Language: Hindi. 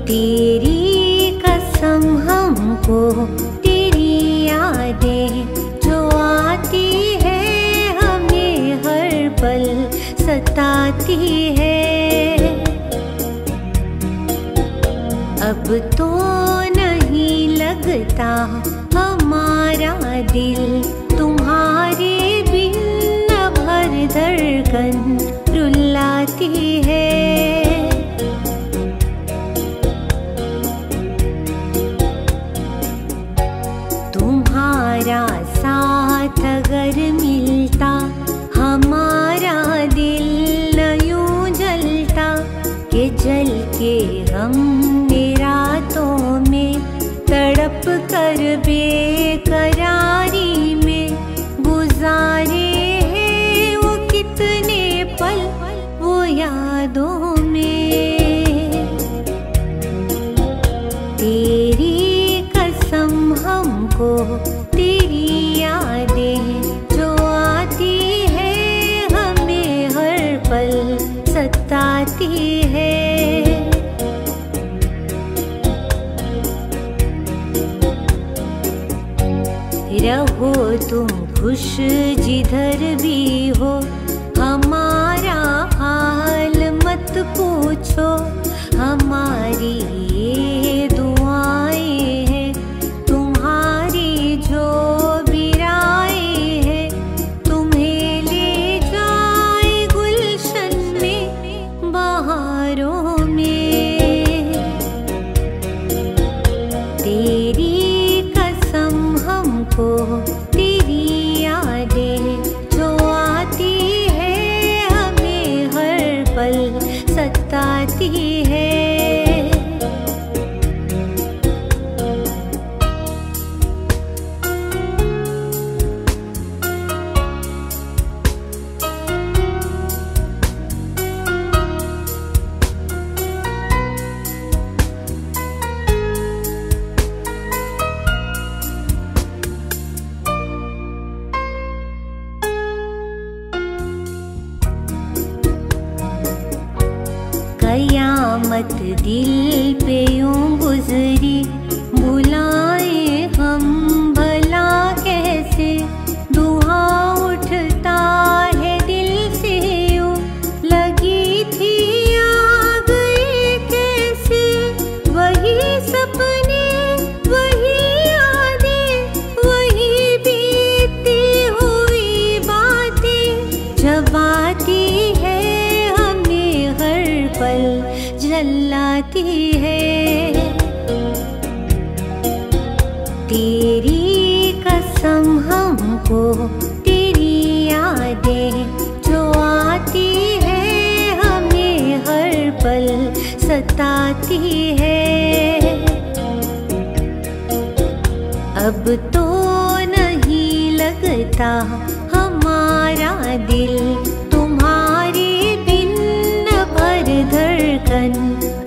तेरी कसम हमको तेरी यादें जो आती है हमें हर पल सताती है। अब तो नहीं लगता हमारा दिल तुम्हारे बिन न भर धड़कन रुलाती है। तुम्हारा साथ अगर मिलता हमारा दिल न यूं जलता कि जल के हमने रातों में तड़प कर बेकरारी में गुजारे हैं वो कितने पल वो यादों में। तेरी कसम हमको तेरी यादें जो आती है हमें हर पल सताती है। रहो तुम खुश जिधर भी हो हमारा हाल मत पूछो। हमारी ये दुआएं हैं तुम्हारी जो भी राहें हैं तुम्हें ले जाए गुलशन में बहारों में। तेरी कसम हमको तेरी यादें जो आती है हमें हर पल सताती है। कयामत दिल पे यूं गुजरी बुलाए हम भला कैसे। दुआ उठता है दिल से यूं लगी थी आ गई कैसे। वही सपने वही यादें वही बीती हुई बातें जब आती है हर पल जलाती है। तेरी कसम हमको तेरी यादें जो आती है हमें हर पल सताती है। अब तो नहीं लगता हमारा दिल तुम्हारे बिन न भर धड़कन